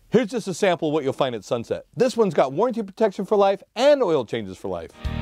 Here's just a sample of what you'll find at Sunset. This one's got warranty protection for life and oil changes for life.